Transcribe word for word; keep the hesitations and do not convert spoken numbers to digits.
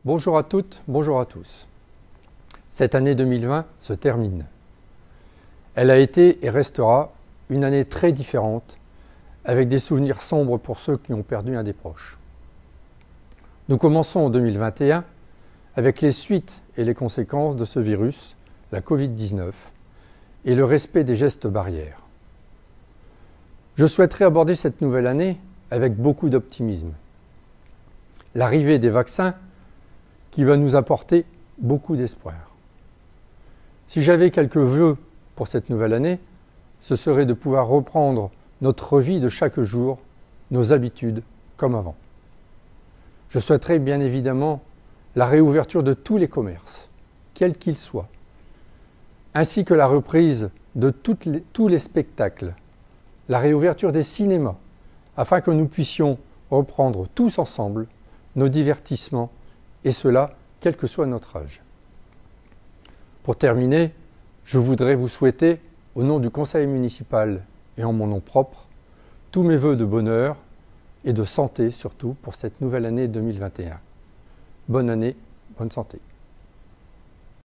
Bonjour à toutes, bonjour à tous. Cette année deux mille vingt se termine. Elle a été et restera une année très différente, avec des souvenirs sombres pour ceux qui ont perdu un des proches. Nous commençons en deux mille vingt et un avec les suites et les conséquences de ce virus, la covid dix-neuf, et le respect des gestes barrières. Je souhaiterais aborder cette nouvelle année avec beaucoup d'optimisme. L'arrivée des vaccins qui va nous apporter beaucoup d'espoir. Si j'avais quelques vœux pour cette nouvelle année, ce serait de pouvoir reprendre notre vie de chaque jour, nos habitudes comme avant. Je souhaiterais bien évidemment la réouverture de tous les commerces, quels qu'ils soient, ainsi que la reprise de toutes les, tous les spectacles, la réouverture des cinémas, afin que nous puissions reprendre tous ensemble nos divertissements, et cela, quel que soit notre âge. Pour terminer, je voudrais vous souhaiter, au nom du conseil municipal et en mon nom propre, tous mes vœux de bonheur et de santé surtout pour cette nouvelle année deux mille vingt et un. Bonne année, bonne santé.